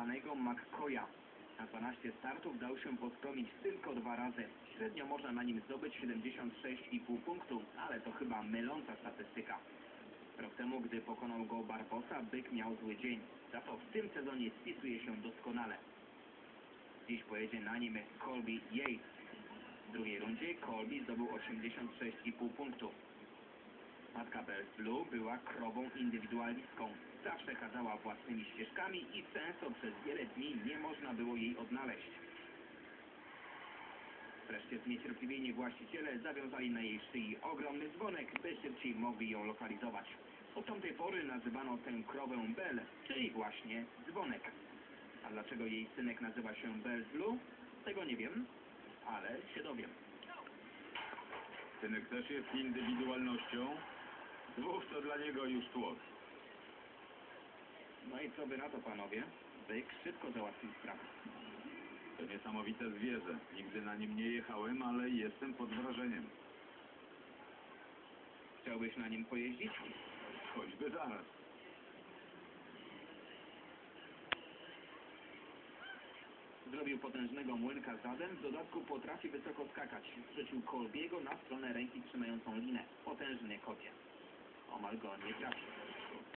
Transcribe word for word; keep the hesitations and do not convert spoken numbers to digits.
Danego McCoya. Na dwanaście startów dał się poskromić tylko dwa razy. Średnio można na nim zdobyć siedemdziesiąt sześć i pół punktu, ale to chyba myląca statystyka. Rok temu, gdy pokonał go Barbosa, byk miał zły dzień. Za to w tym sezonie spisuje się doskonale. Dziś pojedzie na nim Colby Yates. W drugiej rundzie Colby zdobył osiemdziesiąt sześć i pół punktu. Matka Bells Blue była krową indywidualistką. Zawsze chadzała własnymi ścieżkami i często przez wiele dni nie można było jej odnaleźć. Wreszcie zniecierpliwieni właściciele zawiązali na jej szyi ogromny dzwonek, by szybciej mogli ją lokalizować. Od tamtej pory nazywano tę krowę Bell, czyli właśnie dzwonek. A dlaczego jej synek nazywa się Bells Blue? Tego nie wiem, ale się dowiem. Synek też jest indywidualnością. Dwóch to dla niego już tłok. No i co by na to, panowie? Byk szybko załatwił sprawę. To niesamowite zwierzę. Nigdy na nim nie jechałem, ale jestem pod wrażeniem. Chciałbyś na nim pojeździć? Choćby zaraz. Zrobił potężnego młynka zadem, w dodatku potrafi wysoko skakać. Wrzucił Colby'ego na stronę ręki trzymającą linę. Potężny kocie. Omal go nie trafił.